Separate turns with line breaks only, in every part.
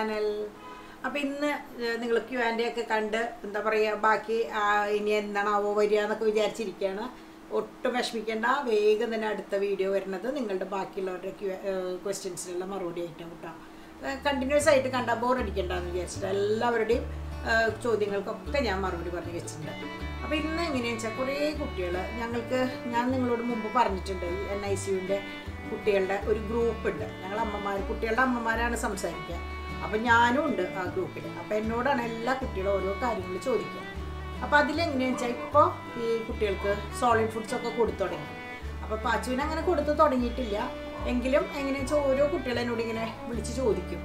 Channel. അപ്പോൾ ഇന്ന് നിങ്ങൾ Q&A ഒക്കെ കണ്ട് എന്താ പറയുക ബാക്കി ഇനി എന്താണാവോ വരിക എന്നൊക്കെ വിചാരിച്ചിരിക്കുകയാണ്. ഒട്ടും വിഷമിക്കേണ്ട, വേഗം തന്നെ അടുത്ത വീഡിയോ വരുന്നത് നിങ്ങളുടെ ബാക്കിയുള്ളവരുടെ ക്വസ്റ്റ്യൻസിനുള്ള മറുപടി ആയിട്ടാണ് കേട്ടോ. കണ്ടിന്യൂസ് ആയിട്ട് കണ്ടാൽ ബോർ അടിക്കണ്ടെന്ന് വിചാരിച്ചിട്ട് എല്ലാവരുടെയും ചോദ്യങ്ങൾക്കൊക്കെ ഞാൻ മറുപടി പറഞ്ഞ് വെച്ചിട്ടുണ്ട്. അപ്പോൾ ഇന്ന് എങ്ങനെയാണെന്ന് വെച്ചാൽ കുറേ കുട്ടികൾ ഞാൻ നിങ്ങളോട് മുമ്പ് പറഞ്ഞിട്ടുണ്ട്, NICUവിൻ്റെ കുട്ടികളുടെ ഒരു ഗ്രൂപ്പ് ഉണ്ട്. ഞങ്ങൾ കുട്ടികളുടെ അമ്മമാരാണ് സംസാരിക്കുക. അപ്പം ഞാനും ഉണ്ട് ആ ഗ്രൂപ്പിൽ. അപ്പോൾ എന്നോടാണ് എല്ലാ കുട്ടികളും ഓരോ കാര്യങ്ങൾ ചോദിക്കുക. അപ്പോൾ അതിലെങ്ങനെയാണെന്ന് വെച്ചാൽ ഇപ്പോൾ ഈ കുട്ടികൾക്ക് സോളിഡ് ഫുഡ്സ് ഒക്കെ കൊടുത്തു തുടങ്ങി. അപ്പോൾ പാച്ചുവിന് അങ്ങനെ കൊടുത്തു തുടങ്ങിയിട്ടില്ല എങ്കിലും എങ്ങനെയാണെന്ന് വെച്ചാൽ ഓരോ കുട്ടികളെന്നോട് ഇങ്ങനെ വിളിച്ച് ചോദിക്കും,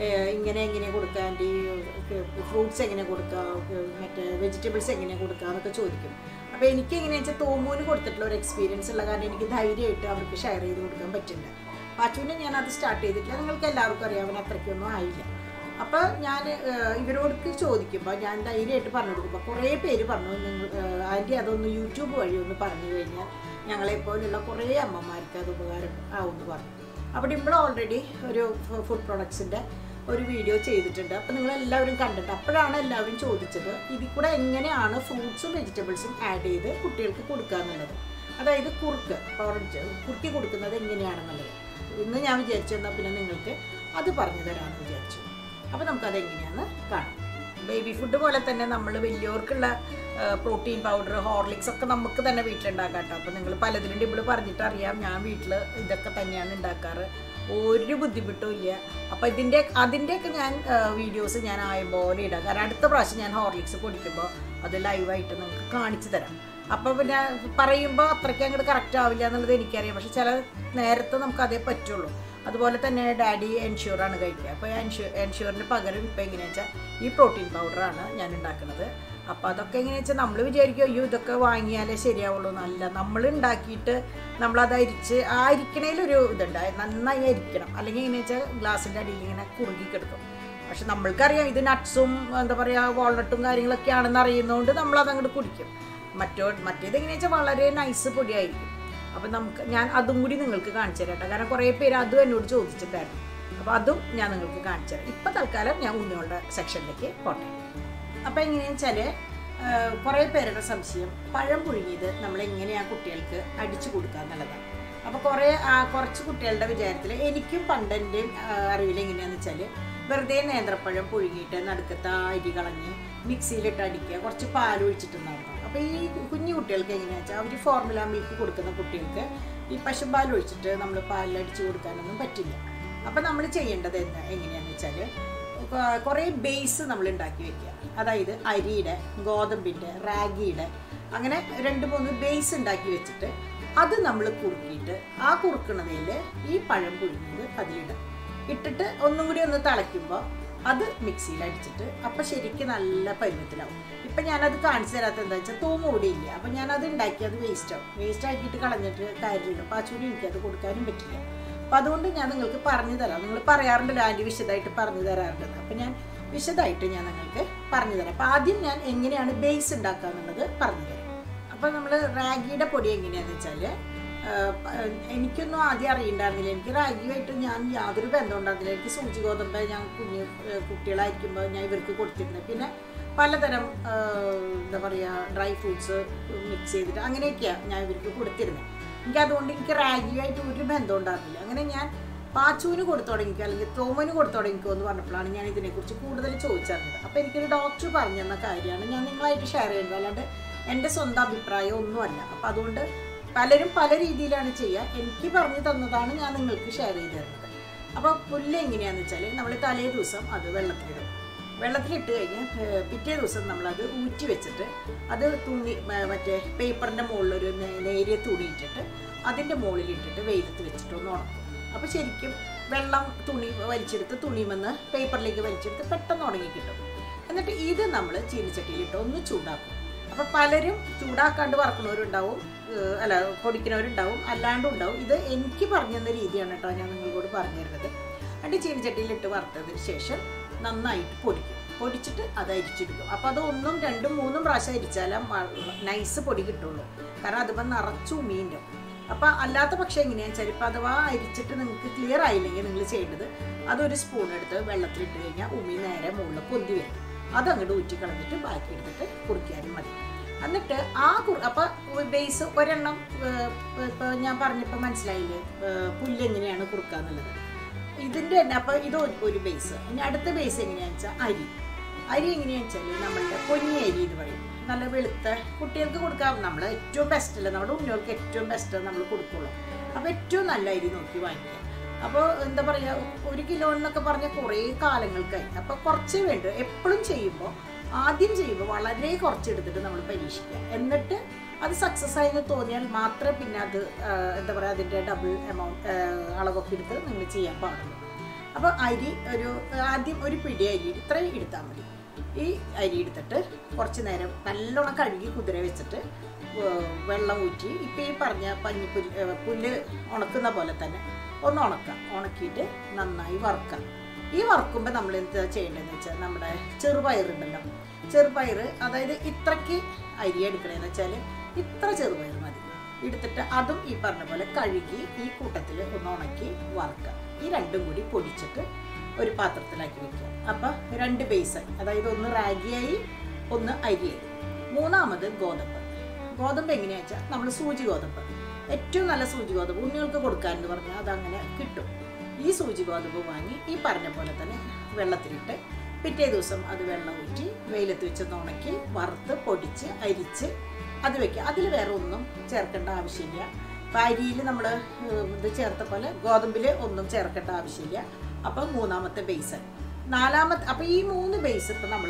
എങ്ങനെ കൊടുക്കുക, ആൻറ്റി ഫ്രൂട്ട്സ് എങ്ങനെ കൊടുക്കുക, മറ്റേ വെജിറ്റബിൾസ് എങ്ങനെ കൊടുക്കുക എന്നൊക്കെ ചോദിക്കും. അപ്പോൾ എനിക്ക് എങ്ങനെയാണെന്ന് വെച്ചാൽ തോമൂന് കൊടുത്തിട്ടുള്ള ഒരു എക്സ്പീരിയൻസ് ഉള്ള കാരണം എനിക്ക് ധൈര്യമായിട്ട് അവർക്ക് ഷെയർ ചെയ്ത് കൊടുക്കാൻ പറ്റുന്നുണ്ട്. പാച്ചുവിനെ ഞാനത് സ്റ്റാർട്ട് ചെയ്തിട്ടില്ല, നിങ്ങൾക്ക് എല്ലാവർക്കും അറിയാം, അവൻ അത്രയ്ക്കൊന്നും ആയില്ല. അപ്പോൾ ഞാൻ ഇവരോട് ചോദിക്കുമ്പോൾ ഞാൻ ധൈര്യമായിട്ട് പറഞ്ഞു കൊടുക്കുമ്പോൾ കുറേ പേര് പറഞ്ഞു, ആൻറ്റി അതൊന്ന് യൂട്യൂബ് വഴി ഒന്ന് പറഞ്ഞു കഴിഞ്ഞാൽ ഞങ്ങളെപ്പോലുള്ള കുറേ അമ്മമാർക്ക് അത് ഉപകാരം ആവുമെന്ന് പറഞ്ഞു. അപ്പോൾ ഡിംപിൾ ഓൾറെഡി ഒരു ഫുഡ് പ്രൊഡക്ട്സിൻ്റെ ഒരു വീഡിയോ ചെയ്തിട്ടുണ്ട്. അപ്പോൾ നിങ്ങളെല്ലാവരും കണ്ടിട്ട് അപ്പോഴാണ് എല്ലാവരും ചോദിച്ചത് ഇതിൽ കൂടെ എങ്ങനെയാണ് ഫ്രൂട്ട്സും വെജിറ്റബിൾസും ആഡ് ചെയ്ത് കുട്ടികൾക്ക് കൊടുക്കുക എന്നുള്ളത്. അതായത് കുറുക്കി കൊടുക്കുന്നത് എങ്ങനെയാണെന്നുള്ളത്. ഇന്ന് ഞാൻ വിചാരിച്ചു എന്നാൽ പിന്നെ നിങ്ങൾക്ക് അത് പറഞ്ഞു തരാമെന്ന് വിചാരിച്ചു. അപ്പോൾ നമുക്കതെങ്ങനെയാണെന്ന് കാണാം. ബേബി ഫുഡ് പോലെ തന്നെ നമ്മൾ വലിയവർക്കുള്ള പ്രോട്ടീൻ പൗഡർ, ഹോർലിക്സ് ഒക്കെ നമുക്ക് തന്നെ വീട്ടിലുണ്ടാക്കാം കേട്ടോ. അപ്പോൾ നിങ്ങൾ പലതിലും ഡിംപിൾ പറഞ്ഞിട്ടറിയാം, ഞാൻ വീട്ടിൽ ഇതൊക്കെ തന്നെയാണ് ഉണ്ടാക്കാറ്, ഒരു ബുദ്ധിമുട്ടും ഇല്ല. അപ്പോൾ അതിൻ്റെയൊക്കെ ഞാൻ വീഡിയോസ് ഞാൻ ആയ പോലെ ഇടാം. കാരണം അടുത്ത പ്രാവശ്യം ഞാൻ ഹോർലിക്സ് പൊടിക്കുമ്പോൾ അത് ലൈവായിട്ട് നിങ്ങൾക്ക് കാണിച്ചു തരാം. അപ്പോൾ പിന്നെ പറയുമ്പോൾ അത്രയ്ക്ക് അങ്ങോട്ട് കറക്റ്റ് ആവില്ല എന്നുള്ളത് എനിക്കറിയാം, പക്ഷെ ചില നേരത്തെ നമുക്ക് അതേ പറ്റുള്ളൂ. അതുപോലെ തന്നെ ഡാഡി എൻഷ്യൂറാണ് കഴിക്കുക. അപ്പോൾ എൻഷ്യൂറിന് പകരം ഇപ്പോൾ എങ്ങനെയാണെന്ന് വെച്ചാൽ ഈ പ്രോട്ടീൻ പൗഡറാണ് ഞാൻ ഉണ്ടാക്കുന്നത്. അപ്പോൾ അതൊക്കെ എങ്ങനെയാണെന്ന് വെച്ചാൽ നമ്മൾ വിചാരിക്കും അയ്യോ ഇതൊക്കെ വാങ്ങിയാലേ ശരിയാവുള്ളൂ എന്നല്ല, നമ്മൾ ഉണ്ടാക്കിയിട്ട് നമ്മളത് അരിക്കണേലൊരു ഇതുണ്ടായി, നന്നായി അരിക്കണം. അല്ലെങ്കിൽ എങ്ങനെയാണെന്ന് വെച്ചാൽ ഗ്ലാസിൻ്റെ അടിയിൽ ഇങ്ങനെ കുറുകി കിടക്കും. പക്ഷെ നമ്മൾക്കറിയാം ഇത് നട്ട്സും എന്താ പറയുക വാൾനട്ടും കാര്യങ്ങളൊക്കെ ആണെന്ന് അറിയുന്നതുകൊണ്ട് നമ്മളതങ്ങോട്ട് കുടിക്കും. മറ്റേത് എങ്ങനെയാണെന്ന് വെച്ചാൽ വളരെ നൈസ് പൊടിയായിരിക്കും. അപ്പോൾ ഞാൻ അതും കൂടി നിങ്ങൾക്ക് കാണിച്ചു തരാം കേട്ടോ. കാരണം കുറേ പേര് അതും എന്നോട് ചോദിച്ചിട്ടുണ്ടായിരുന്നു. അപ്പോൾ അതും ഞാൻ നിങ്ങൾക്ക് കാണിച്ചു തരാം. ഇപ്പം തൽക്കാലം ഞാൻ ഉണ്ണികളുടെ സെക്ഷനിലേക്ക് പോട്ടെ. അപ്പോൾ എങ്ങനെയാണെന്ന് വെച്ചാൽ കുറേ പേരുടെ സംശയം പഴം പുഴുങ്ങിയത് നമ്മളെങ്ങനെയാണ് കുട്ടികൾക്ക് അടിച്ചു കൊടുക്കുക എന്നുള്ളതാണ്. അപ്പോൾ കുറച്ച് കുട്ടികളുടെ വിചാരത്തിൽ എനിക്കും പണ്ടെൻ്റെയും അറിവിൽ എങ്ങനെയാണെന്ന് വെച്ചാൽ വെറുതെ നേന്ത്രപ്പഴം പുഴുങ്ങിയിട്ട് നടുക്കത്തെ അരി കളഞ്ഞ് മിക്സിയിലിട്ട് അടിക്കുക, കുറച്ച് പാൽ ഒഴിച്ചിട്ടുണ്ടായിരുന്നു. അപ്പോൾ ഈ കുഞ്ഞു കുട്ടികൾക്ക് എങ്ങനെയാണെന്ന് വെച്ചാൽ അവർ ഫോർമുല മിൽക്ക് കൊടുക്കുന്ന കുട്ടികൾക്ക് ഈ പശുപാൽ ഒഴിച്ചിട്ട് നമ്മൾ പാലിലടിച്ച് കൊടുക്കാനൊന്നും പറ്റില്ല. അപ്പോൾ നമ്മൾ ചെയ്യേണ്ടത് എങ്ങനെയാണെന്ന് വെച്ചാൽ കുറേ ബേസ് നമ്മൾ ഉണ്ടാക്കി വെക്കുക. അതായത് അരിയുടെ, ഗോതമ്പിൻ്റെ, റാഗിയുടെ അങ്ങനെ 2-3 ബേസ് ഉണ്ടാക്കി വെച്ചിട്ട് അത് നമ്മൾ കുറുക്കിയിട്ട് ആ കുറുക്കണതിൽ ഈ പഴം പുഴുങ്ങിയത് അതിലിടുക. ഇട്ടിട്ട് ഒന്നും കൂടി ഒന്ന് തിളയ്ക്കുമ്പോൾ അത് മിക്സിയിൽ അടിച്ചിട്ട് അപ്പം ശരിക്കും നല്ല പരുവത്തിലാവും. ഇപ്പം ഞാനത് കാണിച്ചു തരാത്ത എന്താ വെച്ചാൽ തോമുകൂടിയില്ല. അപ്പം ഞാനത് ഉണ്ടാക്കി അത് വേസ്റ്റ് ആക്കിയിട്ട് കളഞ്ഞിട്ട് കാര്യമില്ല. അപ്പോൾ ആ ചൂടി എനിക്കത് കൊടുക്കാനും പറ്റില്ല. അപ്പം അതുകൊണ്ട് ഞാൻ നിങ്ങൾക്ക് പറഞ്ഞു തരാം. നിങ്ങൾ പറയാറുണ്ടല്ലോ ആൻറ്റി വിശദമായിട്ട് പറഞ്ഞു തരാറുണ്ടെന്ന്. അപ്പം ഞാൻ വിശദമായിട്ട് നിങ്ങൾക്ക് പറഞ്ഞു തരാം. അപ്പോൾ ആദ്യം ഞാൻ എങ്ങനെയാണ് ബേസ് ഉണ്ടാക്കുക എന്നുള്ളത് പറഞ്ഞു തരാം. അപ്പോൾ നമ്മൾ റാഗിയുടെ പൊടി എങ്ങനെയാണെന്ന് വെച്ചാൽ എനിക്കൊന്നും ആദ്യം അറിയണ്ടായിരുന്നില്ല. എനിക്ക് റാഗിയുമായിട്ട് ഞാൻ യാതൊരു ബന്ധം ഉണ്ടായിരുന്നില്ല. എനിക്ക് സൂചി ഗോതമ്പ് ഞാൻ കുട്ടികളായിരിക്കുമ്പോൾ ഞാൻ ഇവർക്ക് കൊടുത്തിരുന്നത്. പിന്നെ പലതരം എന്താ പറയുക ഡ്രൈ ഫ്രൂട്ട്സ് മിക്സ് ചെയ്തിട്ട് അങ്ങനെയൊക്കെയാണ് ഞാൻ ഇവർക്ക് കൊടുത്തിരുന്നത്. എനിക്ക് റാഗിയുമായിട്ട് ഒരു ബന്ധം ഉണ്ടായിരുന്നില്ല. അങ്ങനെ ഞാൻ പാച്ചുവിന് കൊടുത്തു തുടങ്ങിക്കോ അല്ലെങ്കിൽ തോമന് കൊടുത്തു തുടങ്ങിക്കോ എന്ന് പറഞ്ഞപ്പോഴാണ് ഞാൻ ഇതിനെക്കുറിച്ച് കൂടുതൽ ചോദിച്ചറിഞ്ഞത്. അപ്പോൾ എനിക്കൊരു ഡോക്ടർ പറഞ്ഞു തന്ന കാര്യമാണ് ഞാൻ നിങ്ങളായിട്ട് ഷെയർ ചെയ്യുന്നത്, അല്ലാണ്ട് എൻ്റെ സ്വന്തം അഭിപ്രായം ഒന്നുമല്ല. അപ്പോൾ അതുകൊണ്ട് പലരും പല രീതിയിലാണ് ചെയ്യുക. എനിക്ക് പറഞ്ഞു തന്നതാണ് ഞാൻ നിങ്ങൾക്ക് ഷെയർ ചെയ്ത് തരുന്നത്. അപ്പോൾ പുല്ല് എങ്ങനെയാണെന്ന് വെച്ചാൽ നമ്മൾ തലേ ദിവസം അത് വെള്ളത്തിലിട്ട് കഴിഞ്ഞ് പിറ്റേ ദിവസം നമ്മളത് ഊറ്റി വെച്ചിട്ട് അത് മറ്റേ പേപ്പറിൻ്റെ മുകളിലൊരു നേരിയ തുണി ഇട്ടിട്ട് അതിൻ്റെ മുകളിലിട്ടിട്ട് വെയിലത്ത് വെച്ചിട്ട് ഒന്ന് ഉണക്കും. അപ്പോൾ ശരിക്കും തുണി വലിച്ചെടുത്ത് തുണിമെന്ന് പേപ്പറിലേക്ക് വലിച്ചെടുത്ത് പെട്ടെന്ന് ഉണങ്ങി കിട്ടും. എന്നിട്ട് ഇത് നമ്മൾ ചീനിച്ചട്ടിയിലിട്ട് ഒന്ന് ചൂടാക്കും. അപ്പോൾ പലരും ചൂടാക്കാണ്ട് വറക്കുന്നവരുണ്ടാവും, പൊടിക്കുന്നവരുണ്ടാവും, അല്ലാണ്ടും ഉണ്ടാവും. ഇത് എനിക്ക് പറഞ്ഞു തന്ന രീതിയാണ് കേട്ടോ ഞാൻ നിങ്ങളോട് പറഞ്ഞു തരുന്നത്. എന്നിട്ട് ചീനിച്ചട്ടിയിലിട്ട് വറുത്തതിന് ശേഷം നന്നായിട്ട് പൊടിച്ചിട്ട് അത് അരിച്ചെടുക്കും. അപ്പോൾ അത് 1, 2, 3 പ്രാവശ്യം അരിച്ചാലും നൈസ് പൊടി കിട്ടുള്ളൂ. കാരണം അതുമ്പോൾ നിറച്ചു ഉമീൻ്റെ അപ്പോൾ അല്ലാത്ത പക്ഷേ എങ്ങനെയാണെന്ന് വെച്ചാൽ ഇപ്പോൾ അഥവാ അരിച്ചിട്ട് നിങ്ങൾക്ക് ക്ലിയർ ആയില്ലെങ്കിൽ നിങ്ങൾ ചെയ്യേണ്ടത് അതൊരു സ്പൂൺ എടുത്ത് വെള്ളത്തിലിട്ട് കഴിഞ്ഞാൽ ഉമി നേരെ മുകളിൽ പൊന്തി വരും. അതങ്ങോട്ട് ഊറ്റി കളഞ്ഞിട്ട് ബാക്കി എടുത്തിട്ട് കുറുക്കിയാലും മതി. എന്നിട്ട് അപ്പോൾ ബേസ് ഒരെണ്ണം ഇപ്പോൾ ഞാൻ പറഞ്ഞപ്പോൾ മനസ്സിലായില്ലേ പുല്ലെങ്ങനെയാണ് കുറുക്കുക എന്നുള്ളത്. ഇതിൻ്റെ തന്നെ അപ്പോൾ ഇത് ഒരു ബേസ്. ഇനി അടുത്ത ബേസ് എങ്ങനെയാണെന്ന് വെച്ചാൽ അരി എങ്ങനെയാണെന്ന് വെച്ചാൽ നമ്മളുടെ പൊന്നി അരി എന്ന് പറയും. നല്ല വെളുത്ത കുട്ടികൾക്ക് കൊടുക്കാം. നമ്മൾ ഏറ്റവും ബെസ്റ്റല്ല, നമ്മുടെ ഉണ്ണികൾക്ക് ഏറ്റവും ബെസ്റ്റ് നമ്മൾ കൊടുക്കുള്ളൂ. അപ്പോൾ ഏറ്റവും നല്ല അരി നോക്കി വാങ്ങിക്കുക. അപ്പോൾ എന്താ പറയുക, 1 കിലോ എന്നൊക്കെ പറഞ്ഞാൽ കുറേ കാലങ്ങൾക്കായി. അപ്പോൾ കുറച്ചേ വേണ്ടു. എപ്പോഴും ആദ്യം ചെയ്യുമ്പോൾ വളരെ കുറച്ചെടുത്തിട്ട് നമ്മൾ പരീക്ഷിക്കുക. എന്നിട്ട് അത് സക്സസ് ആയെന്ന് തോന്നിയാൽ മാത്രമേ പിന്നെ അത് എന്താ പറയുക അതിൻ്റെ ഡബിൾ അളവൊക്കെ എടുത്ത് നിങ്ങൾ ചെയ്യാൻ പാടുള്ളൂ. അപ്പോൾ ആദ്യം ഒരു പിടി അരി ഇത്രയും എടുത്താൽ മതി. ഈ അരി എടുത്തിട്ട് കുറച്ച് നേരം നല്ലോണം കഴുകി കുതിര വെച്ചിട്ട് വെള്ളം ഊറ്റി ഇപ്പോൾ ഈ പറഞ്ഞ പുല്ല് ഉണക്കുന്ന പോലെ തന്നെ ഒന്ന് ഉണക്കിയിട്ട് നന്നായി വറുക്കാം. ഈ വറുക്കുമ്പോൾ നമ്മൾ എന്താ ചെയ്യേണ്ടതെന്ന് വെച്ചാൽ നമ്മുടെ ചെറുപയറുണ്ടല്ലോ, ചെറുപയർ അതായത് ഇത്രയ്ക്ക് അരി എടുക്കണമെന്ന് വെച്ചാൽ ഇത്ര ചെറുപയർ മതി. എടുത്തിട്ട് അതും ഈ പറഞ്ഞ പോലെ കഴുകി ഈ കൂട്ടത്തിൽ ഒന്ന് ഉണക്കി വറുക്കുക. ഈ രണ്ടും കൂടി പൊടിച്ചിട്ട് ഒരു പാത്രത്തിലാക്കി വെക്കുക. അപ്പം 2 ബേസായി, അതായത് ഒന്ന് റാഗിയായി ഒന്ന് അരിയായി. മൂന്നാമത് ഗോതമ്പ് എങ്ങനെയാണെന്ന് വെച്ചാൽ നമ്മൾ സൂചി ഗോതമ്പ്, ഏറ്റവും നല്ല സൂചി ഗോതമ്പ് ഉണ്ണികൾക്ക് കൊടുക്കാമെന്ന് പറഞ്ഞാൽ അതങ്ങനെ കിട്ടും. ഈ സൂചി ഗോതമ്പ് വാങ്ങി ഈ പറഞ്ഞ പോലെ തന്നെ വെള്ളത്തിലിട്ട് പിറ്റേ ദിവസം അത് വെള്ളം ഊറ്റി വെയിലത്ത് വെച്ച് ഉണക്കി വറുത്ത് പൊടിച്ച് അരിച്ച് അത് വെക്കുക. അതിൽ വേറെ ഒന്നും ചേർക്കേണ്ട ആവശ്യമില്ല. അപ്പം അരിയിൽ നമ്മൾ ഇത് ചേർത്ത പോലെ ഗോതമ്പിൽ ഒന്നും ചേർക്കേണ്ട ആവശ്യമില്ല. അപ്പം മൂന്നാമത്തെ ബേസ്. അപ്പോൾ ഈ 3 ബേസ് ഇപ്പം നമ്മൾ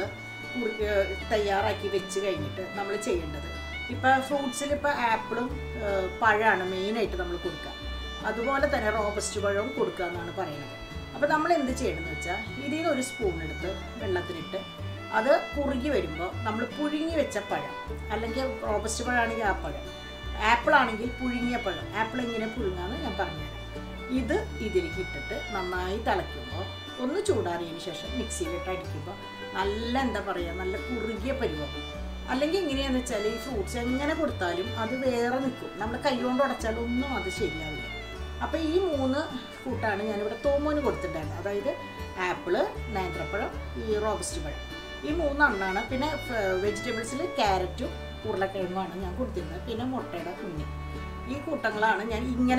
തയ്യാറാക്കി വെച്ച് കഴിഞ്ഞിട്ട് നമ്മൾ ചെയ്യേണ്ടത്, ഇപ്പം ഫ്രൂട്ട്സിൽ ഇപ്പോൾ ആപ്പിളും പഴമാണ് മെയിനായിട്ട് നമ്മൾ കൊടുക്കുക. അതുപോലെ തന്നെ റോബസ്റ്റ് പഴവും കൊടുക്കുക എന്നാണ് പറയുന്നത്. അപ്പോൾ നമ്മൾ എന്ത് ചെയ്യണമെന്ന് വെച്ചാൽ ഇതിൽ നിന്ന് ഒരു സ്പൂൺ എടുത്ത് വെള്ളത്തിലിട്ട് അത് കുറുകി വരുമ്പോൾ നമ്മൾ പുഴുങ്ങി വെച്ച പഴം, അല്ലെങ്കിൽ റോബസ്റ്റ് പഴമാണെങ്കിൽ ആ പഴം, ആപ്പിളാണെങ്കിൽ പുഴുങ്ങിയ പഴം, ആപ്പിൾ എങ്ങനെ പുഴുങ്ങാമെന്ന് ഞാൻ പറഞ്ഞുതരാം. ഇത് ഇതിലേക്ക് ഇട്ടിട്ട് നന്നായി തിളയ്ക്കുമ്പോൾ ഒന്ന് ചൂടാറിയതിന് ശേഷം മിക്സിയിലിട്ട് അടിക്കുമ്പോൾ നല്ല എന്താ പറയുക നല്ല കുറുകിയ പരുവം. അല്ലെങ്കിൽ എങ്ങനെയാണെന്ന് വെച്ചാൽ ഈ ഫ്രൂട്ട്സ് എങ്ങനെ കൊടുത്താലും അത് വേറെ നിൽക്കും. നമ്മൾ കൈ കൊണ്ട് ഉടച്ചാലും ഒന്നും അത് ശരിയാവില്ല. അപ്പോൾ ഈ 3 കൂട്ടാണ് ഞാനിവിടെ തോമോന് കൊടുത്തിട്ടുണ്ടായിരുന്നത്. അതായത് ആപ്പിള്, നേന്ത്രപ്പഴം, ഈ റോബസ്റ്റ് പഴം, ഈ 3 എണ്ണമാണ്. പിന്നെ വെജിറ്റബിൾസിൽ ക്യാരറ്റും ഉരുളക്കിഴങ്ങുമാണ് ഞാൻ കൊടുത്തിരുന്നത്. പിന്നെ മുട്ടയുടെ കുഞ്ഞ്. ഈ കൂട്ടങ്ങളാണ് ഞാൻ ഇങ്ങനെ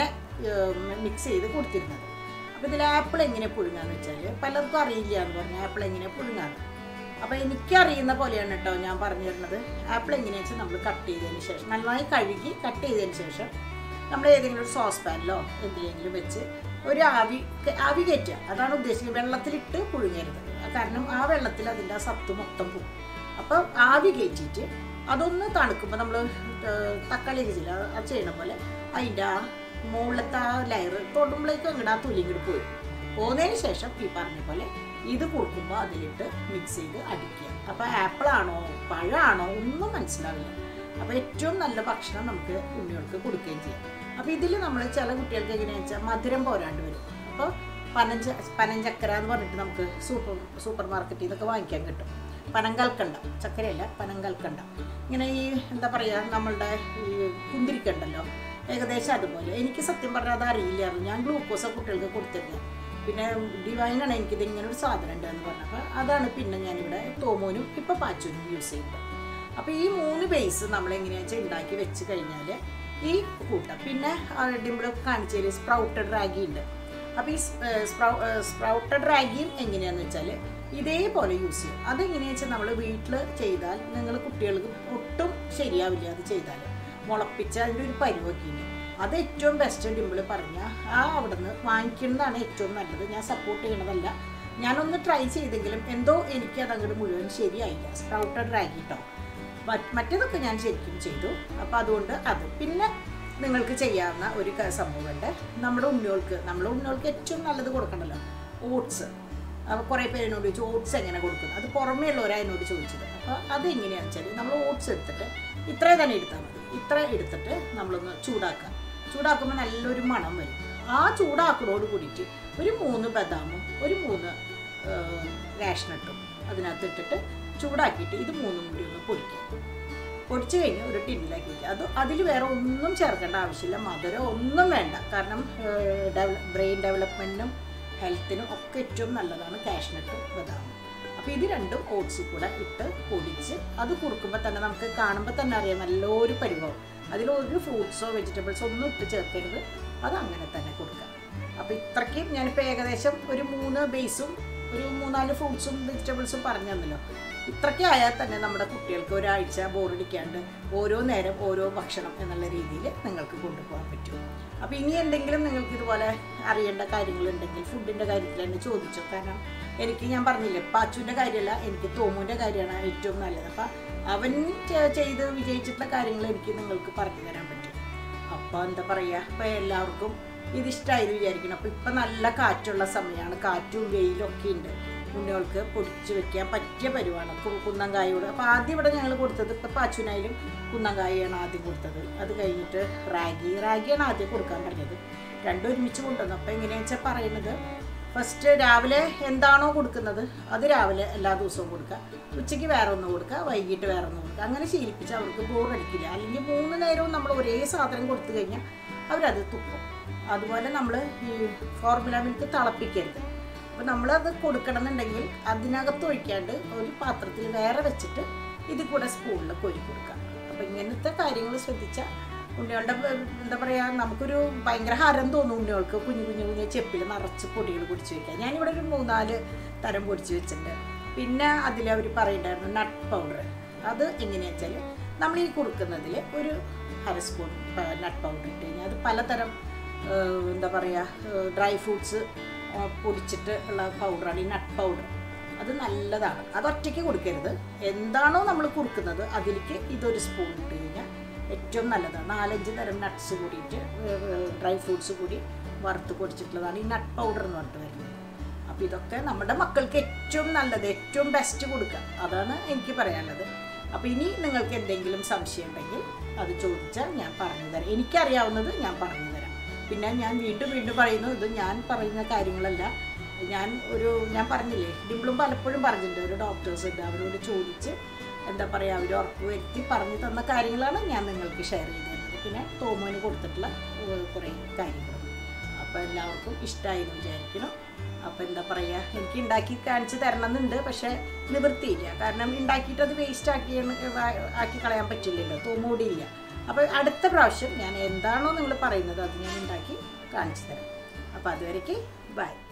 മിക്സ് ചെയ്ത് കൊടുത്തിരുന്നത്. അപ്പോൾ ഇതിൽ ആപ്പിൾ എങ്ങനെ പുഴുങ്ങാന്ന് വെച്ചാൽ പലർക്കും അറിയില്ല എന്ന് പറഞ്ഞാൽ ആപ്പിൾ എങ്ങനെ പുഴുങ്ങാന്ന്. അപ്പോൾ എനിക്കറിയുന്ന പോലെയാണ് കേട്ടോ ഞാൻ പറഞ്ഞു തരുന്നത്. ആപ്പിൾ എങ്ങനെയാണെന്ന് വെച്ചാൽ നമ്മൾ കട്ട് ചെയ്തതിന് ശേഷം നന്നായി കഴുകി കട്ട് ചെയ്തതിന് ശേഷം നമ്മൾ ഏതെങ്കിലും ഒരു സോസ് പാനിലോ എന്തെങ്കിലും വെച്ച് ഒരു ആവി കയറ്റുക. അതാണ് ഉദ്ദേശിക്കുന്നത്. വെള്ളത്തിലിട്ട് പുഴുങ്ങരുത്, കാരണം ആ വെള്ളത്തിൽ അതിൻ്റെ ആ സത്ത് മൊത്തം പോകും. അപ്പോൾ ആവി കയറ്റിയിട്ട് അതൊന്ന് തണുക്കുമ്പോൾ നമ്മൾ തക്കാളിയൊക്കെ ചെയ്യില്ല, അത് ചെയ്യണ പോലെ അതിൻ്റെ ആ മുകളിലത്തെ ആ ലെയർ തൊടുമ്പോഴേക്കും അങ്ങോട്ട് ആ തൊലി ഇങ്ങോട്ട് പോകുന്നതിന് ശേഷം ഈ പറഞ്ഞ പോലെ ഇത് കൊടുക്കുമ്പോൾ അതിലിട്ട് മിക്സ് ചെയ്ത് അടിക്കുക. അപ്പോൾ ആപ്പിളാണോ പഴമാണോ ഒന്നും മനസ്സിലാവില്ല. അപ്പോൾ ഏറ്റവും നല്ല ഭക്ഷണം നമുക്ക് ഉണ്ണികൾക്ക് കൊടുക്കുകയും ചെയ്യാം. അപ്പോൾ ഇതിൽ നമ്മൾ ചില കുട്ടികൾക്ക് എങ്ങനെയാണെന്ന് വെച്ചാൽ മധുരം പോരാണ്ട് വരും. അപ്പോൾ പനഞ്ചക്കര എന്ന് പറഞ്ഞിട്ട് നമുക്ക് സൂപ്പർ മാർക്കറ്റിൽ നിന്നൊക്കെ വാങ്ങിക്കാൻ കിട്ടും. പനങ്കൽക്കണ്ട, ചക്കരയല്ല പനങ്കൽക്കണ്ട. ഇങ്ങനെ ഈ എന്താ പറയുക നമ്മളുടെ ഈ കുന്തിരിക്കണ്ടല്ലോ, ഏകദേശം അതുപോലെ. എനിക്ക് സത്യം പറഞ്ഞാൽ അത് അറിയില്ലായിരുന്നു. ഞാൻ ഗ്ലൂക്കോസ് കുട്ടികൾക്ക് കൊടുത്തിരുന്നത്. പിന്നെ ഡിവൈനാണ് എനിക്കിത് ഇങ്ങനെ ഒരു സാധനം ഉണ്ടെന്ന് പറഞ്ഞപ്പോൾ അതാണ് പിന്നെ ഞാനിവിടെ തോമോനും ഇപ്പോൾ പാച്ചൂനും യൂസ് ചെയ്യുന്നത്. അപ്പോൾ ഈ 3 ബേസ് നമ്മളെങ്ങനെയാണെന്ന് വെച്ചാൽ ഉണ്ടാക്കി വെച്ച് കഴിഞ്ഞാൽ ഈ കൂട്ടം. പിന്നെ ഡിംപിൾ കാണിച്ചതിൽ സ്പ്രൗട്ടഡ് റാഗി ഉണ്ട്. അപ്പോൾ ഈ സ്പ്രൗട്ടഡ് റാഗിയും എങ്ങനെയാണെന്ന് വെച്ചാൽ ഇതേപോലെ യൂസ് ചെയ്യും. അതെങ്ങനെയാണെന്ന് വെച്ചാൽ നമ്മൾ വീട്ടിൽ ചെയ്താൽ നിങ്ങൾ കുട്ടികൾക്ക് ഒട്ടും ശരിയാവില്ല. അത് ചെയ്താൽ മുളപ്പിച്ച അതിൻ്റെ ഒരു പരുവൊക്കെ ഉണ്ട്. അത് ഏറ്റവും ബെസ്റ്റ് ഡിംപിൾ പറഞ്ഞാൽ അവിടെ നിന്ന് വാങ്ങിക്കുന്നതാണ് ഏറ്റവും നല്ലത്. ഞാൻ സപ്പോർട്ട് ചെയ്യണതല്ല. ഞാനൊന്ന് ട്രൈ ചെയ്തെങ്കിലും എന്തോ എനിക്ക് അതങ്ങോട്ട് മുഴുവൻ ശരിയായില്ല. സ്പ്രൗട്ടഡ് റാഗി കേട്ടോ. മറ്റേതൊക്കെ ഞാൻ ശരിക്കും ചെയ്തു. അപ്പോൾ അതുകൊണ്ട് അത് പിന്നെ നിങ്ങൾക്ക് ചെയ്യാവുന്ന ഒരു സംഭവമുണ്ട്. നമ്മുടെ ഉണ്ണികൾക്ക് ഏറ്റവും നല്ലത് കൊടുക്കണ്ടല്ലോ, ഓട്സ്. അപ്പോൾ കുറേ പേര് എന്നോട് ചോദിച്ചു ഓട്സ് എങ്ങനെ കൊടുക്കുന്നത്. അത് പുറമേ ഉള്ളവരാണ് എന്നോട് ചോദിച്ചത്. അപ്പോൾ അതെങ്ങനെയാണെന്ന് വെച്ചാൽ നമ്മൾ ഓട്സ് എടുത്തിട്ട് ഇത്രേ തന്നെ എടുത്താൽ മതി. ഇത്ര എടുത്തിട്ട് നമ്മളൊന്ന് ചൂടാക്കുമ്പോൾ നല്ലൊരു മണം വരും. ആ ചൂടാക്കുന്നതോട് കൂടിയിട്ട് ഒരു 3 ബദാമും ഒരു 3 കാഷ്നട്ടും അതിനകത്ത് ഇട്ടിട്ട് ചൂടാക്കിയിട്ട് ഇത് 3 കൂടി ഒന്ന് പൊടിക്കുക. പൊടിച്ച് കഴിഞ്ഞ് ഒരു ടിന്നിലേക്ക് വയ്ക്കുക. അതിൽ വേറെ ഒന്നും ചേർക്കേണ്ട ആവശ്യമില്ല, മധുരം ഒന്നും വേണ്ട. കാരണം ബ്രെയിൻ ഡെവലപ്മെൻറ്റിനും ഹെൽത്തിനും ഒക്കെ ഏറ്റവും നല്ലതാണ് കാഷ്നട്ടും ബദാമും. അപ്പോൾ ഇത് രണ്ടും ഓട്സിൽ കൂടെ ഇട്ട് പൊടിച്ച് അത് കുറുക്കുമ്പോൾ തന്നെ നമുക്ക് കാണുമ്പോൾ തന്നെ അറിയാം നല്ലൊരു പരിഭവം. അതിലൊരു ഫ്രൂട്ട്സോ വെജിറ്റബിൾസോ ഒന്നും ഇട്ട് ചേർക്കരുത്, അത് അങ്ങനെ തന്നെ കൊടുക്കാം. അപ്പോൾ ഇത്രയ്ക്കും ഞാനിപ്പോൾ ഏകദേശം ഒരു 3 ബേസും ഒരു 3-4 ഫ്രൂട്ട്സും വെജിറ്റബിൾസും പറഞ്ഞു തന്നല്ലോ. ഇത്രയ്ക്ക് ആയാൽ തന്നെ നമ്മുടെ കുട്ടികൾക്ക് ഒരാഴ്ച ബോറടിക്കാണ്ട് ഓരോ നേരം ഓരോ ഭക്ഷണം എന്നുള്ള രീതിയിൽ നിങ്ങൾക്ക് കൊണ്ടുപോകാൻ പറ്റും. അപ്പോൾ ഇനി എന്തെങ്കിലും നിങ്ങൾക്ക് ഇതുപോലെ അറിയേണ്ട കാര്യങ്ങളുണ്ടെങ്കിൽ ഫുഡിൻ്റെ കാര്യത്തിൽ എന്നെ ചോദിച്ചു. കാരണം ഞാൻ പറഞ്ഞില്ലേ, പാച്ചുവിൻ്റെ കാര്യമല്ല, എനിക്ക് തോമുവിൻ്റെ കാര്യമാണ് ഏറ്റവും നല്ലത്. അപ്പം അവൻ ചെയ്ത് വിജയിച്ചിട്ടുള്ള കാര്യങ്ങൾ എനിക്ക് നിങ്ങൾക്ക് പറഞ്ഞു തരാൻ പറ്റും. അപ്പോൾ എന്താ പറയുക, ഇപ്പോൾ എല്ലാവർക്കും ഇതിഷ്ടമായത് വിചാരിക്കണം. അപ്പോൾ ഇപ്പം നല്ല കാറ്റുള്ള സമയമാണ്, കാറ്റും വെയിലൊക്കെ ഉണ്ട്. ഉണ്ണികൾക്ക് പൊടിച്ച് വെക്കാൻ പറ്റിയ പരിവാണ് കുന്നങ്കായോട്. അപ്പോൾ ആദ്യം ഇവിടെ ഞങ്ങൾ കൊടുത്തത്, ഇപ്പോൾ പാച്ചുവിനായാലും കുന്നങ്കായാണ് ആദ്യം കൊടുത്തത്. അത് കഴിഞ്ഞിട്ട് റാഗിയാണ് ആദ്യം കൊടുക്കാൻ പറഞ്ഞത്. രണ്ടും ഒരുമിച്ച് കൊണ്ടുവന്നു. അപ്പോൾ എങ്ങനെയാണെന്ന് വെച്ചാൽ പറയുന്നത്, ഫസ്റ്റ് രാവിലെ എന്താണോ കൊടുക്കുന്നത് അത് രാവിലെ എല്ലാ ദിവസവും കൊടുക്കുക, ഉച്ചയ്ക്ക് വേറെ ഒന്ന് കൊടുക്കുക, വൈകിട്ട് വേറെ ഒന്ന് കൊടുക്കുക. അങ്ങനെ ശീലിപ്പിച്ച് അവർക്ക് ബോറടിക്കില്ല. അല്ലെങ്കിൽ 3 നേരവും നമ്മൾ ഒരേ സാധനം കൊടുത്തു കഴിഞ്ഞാൽ അവരത് തുപ്പും. അതുപോലെ നമ്മൾ ഈ ഫോർമുല മിൽക്ക് തിളപ്പിക്കരുത്. അപ്പോൾ നമ്മളത് കൊടുക്കണമെന്നുണ്ടെങ്കിൽ അതിനകത്ത് ഒഴിക്കാണ്ട് ഒരു പാത്രത്തിൽ വേറെ വെച്ചിട്ട് ഇതിൽ കൂടെ സ്പൂണിൽ കോരി കൊടുക്കുക. അപ്പോൾ ഇങ്ങനത്തെ കാര്യങ്ങൾ ശ്രദ്ധിച്ചാൽ ഉണ്ണികളുടെ എന്താ പറയുക, നമുക്കൊരു ഭയങ്കര ഹരം തോന്നും ഉണ്ണികൾക്ക് കുഞ്ഞു ചെപ്പിൽ നിറച്ച് പൊടികൾ പൊടിച്ച് വയ്ക്കുക. ഞാനിവിടെ ഒരു 3-4 തരം പൊടിച്ച് വെച്ചിട്ടുണ്ട്. പിന്നെ അതിലവർ പറയുന്നുണ്ടായിരുന്നു നട്ട് പൗഡർ. അത് എങ്ങനെയാണെന്ന് വെച്ചാൽ നമ്മൾ ഈ കൊടുക്കുന്നതിൽ ഒരു 1/2 സ്പൂൺ നട്ട് പൗഡർ ഇട്ട് കഴിഞ്ഞാൽ അത് പലതരം എന്താ പറയുക ഡ്രൈ ഫ്രൂട്ട്സ് പൊടിച്ചിട്ട് ഉള്ള പൗഡറാണ് ഈ നട്ട് പൗഡർ. അത് നല്ലതാണ്. അതൊറ്റയ്ക്ക് കൊടുക്കരുത്. എന്താണോ നമ്മൾ കൊടുക്കുന്നത് അതിലേക്ക് ഇതൊരു സ്പൂൺ ഇട്ട് കഴിഞ്ഞാൽ ഏറ്റവും നല്ലതാണ്. 4-5 തരം നട്ട്സ് കൂടിയിട്ട് ഡ്രൈ ഫ്രൂട്ട്സ് കൂടി വറുത്ത് പൊടിച്ചിട്ടുള്ളതാണ് ഈ നട്ട് പൗഡർ എന്ന് പറഞ്ഞിട്ട് വരുന്നത്. അപ്പോൾ ഇതൊക്കെ നമ്മുടെ മക്കൾക്ക് ഏറ്റവും നല്ലത്, ഏറ്റവും ബെസ്റ്റ് കൊടുക്കുക. അതാണ് എനിക്ക് പറയാനുള്ളത്. അപ്പോൾ ഇനി നിങ്ങൾക്ക് എന്തെങ്കിലും സംശയം ഉണ്ടെങ്കിൽ അത് ചോദിച്ചാൽ ഞാൻ പറഞ്ഞു തരാം. എനിക്കറിയാവുന്നത് ഞാൻ പറഞ്ഞു തരാം. പിന്നെ ഞാൻ വീണ്ടും പറയുന്നു, ഇത് ഞാൻ പറയുന്ന കാര്യങ്ങളല്ല. ഞാൻ പറഞ്ഞില്ലേ, ഡിംപിളും പലപ്പോഴും പറഞ്ഞിട്ടുണ്ട്, ഒരു ഡോക്ടേഴ്സ് ഉണ്ട്, അവരോട് ചോദിച്ച് എന്താ പറയുക അവർ ഉറപ്പ് വരുത്തി പറഞ്ഞു തന്ന കാര്യങ്ങളാണ് ഞാൻ നിങ്ങൾക്ക് ഷെയർ ചെയ്ത് തരുന്നത്. പിന്നെ തോമുവിന് കൊടുത്തിട്ടുള്ള കുറേ കാര്യങ്ങളും. അപ്പോൾ എല്ലാവർക്കും ഇഷ്ടമായെന്ന് വിചാരിക്കണം. അപ്പോൾ എന്താ പറയുക, എനിക്ക് ഉണ്ടാക്കി കാണിച്ച് തരണമെന്നുണ്ട്, പക്ഷേ നിവൃത്തിയില്ല. കാരണം ഉണ്ടാക്കിയിട്ട് അത് വേസ്റ്റ് ആക്കി കളയാൻ പറ്റില്ലല്ലോ, തോമുകൂടിയില്ല. അപ്പോൾ അടുത്ത പ്രാവശ്യം ഞാൻ എന്താണോ നിങ്ങൾ പറയുന്നത് അത് ഞാൻ ഉണ്ടാക്കി കാണിച്ചു തരാം. അപ്പോൾ അതുവരേക്ക് ബൈ.